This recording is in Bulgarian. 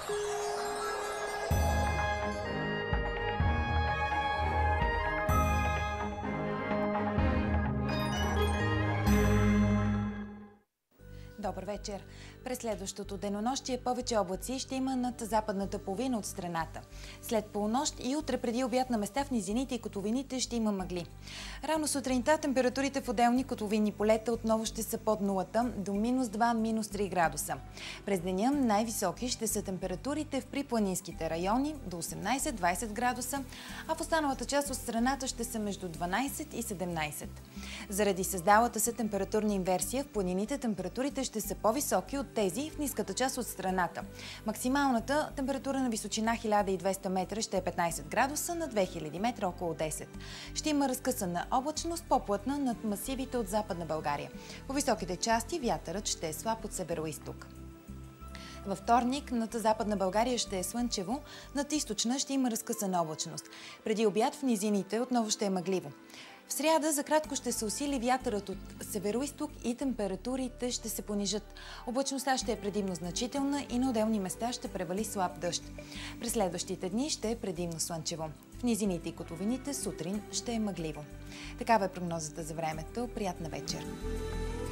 Добър вечер! През следващото денонощие повече облаци ще има над западната половина от страната. След полунощ и утре преди обяд на места в низините и котловините ще има мъгли. Рано сутринта температурите в отделни котловинни полета отново ще са под нулата до -2, -3 градуса. През деня най-високи ще са температурите в припланинските райони до 18-20 градуса, а в останалата част от страната ще са между 12 и 17. Заради създалата се температурна инверсия в планините температурите ще са по-високи от тези в ниската част от страната. Максималната температура на височина 1200 метра ще е 15 градуса, на 2000 метра около 10. Ще има разкъсана облачност, по-плътна над масивите от Западна България. По високите части вятърът ще е слаб от североизток. Във вторник над Западна България ще е слънчево, над източна ще има разкъсана облачност. Преди обяд в низините отново ще е мъгливо. В сряда за кратко ще се усили вятърът от североизток и температурите ще се понижат. Облачността ще е предимно значителна и на отделни места ще превали слаб дъжд. През следващите дни ще е предимно слънчево. В низините и котловините сутрин ще е мъгливо. Такава е прогнозата за времето. Приятна вечер!